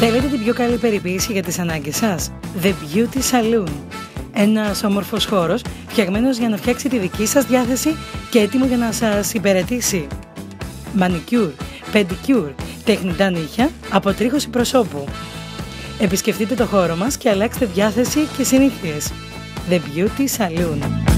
Θέλετε την πιο καλή περιποίηση για τις ανάγκες σας? The Beauty Saloon. Ένας όμορφος χώρος φτιαγμένος για να φτιάξει τη δική σας διάθεση και έτοιμο για να σας υπηρετήσει. Manicure, pedicure, τεχνητά νύχια, αποτρίχωση προσώπου. Επισκεφτείτε το χώρο μας και αλλάξτε διάθεση και συνήθειες. The Beauty Saloon.